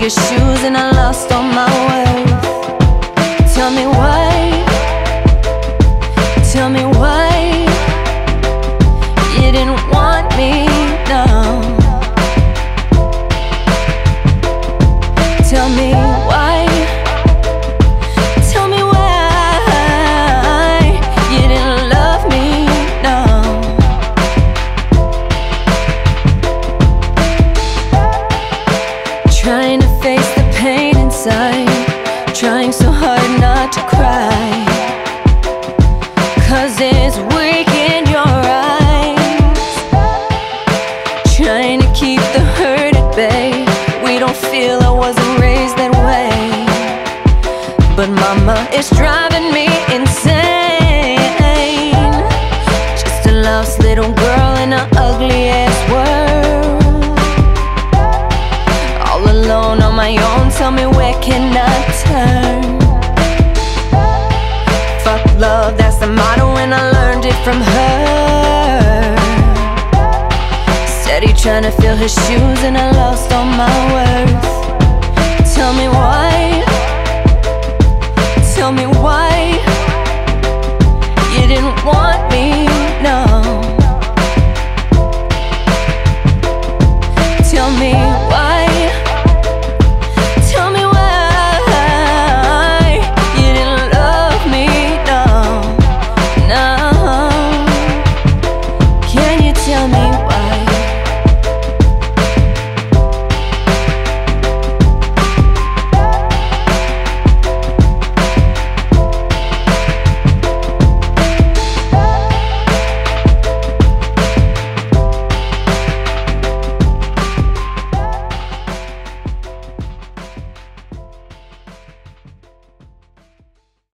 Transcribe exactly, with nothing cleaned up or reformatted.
your shoes and I lost all my worth. Tell me why, tell me why you didn't want me, no. Tell me why, tell me why you didn't love me, no. Trying to face the pain inside, trying so hard not to cry, 'cause it's weak in your eyes. Trying to keep the hurt at bay. We don't feel I wasn't raised that way, but mama is driving me insane. Just a lost little girl in an ugly ass world, all alone on my own. Tell me where can I turn? Fuck love, that's the motto, and I learned it from her. Steady trying to fill his shoes and I lost all my worth. Tell me why, tell me why you didn't want me, no. Tell me why, tell me why you didn't love me, no, no. Can you tell me